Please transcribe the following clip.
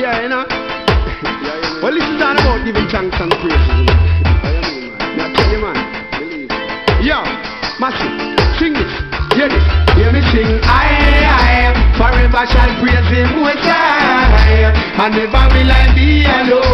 Yeah, you know. Well, this is all about giving thanks and praises. I tell you, man. Believe it. Yo, Massive, sing this. Hear this. Hear me sing. I forever shall praise Him most high. And never will I be alone.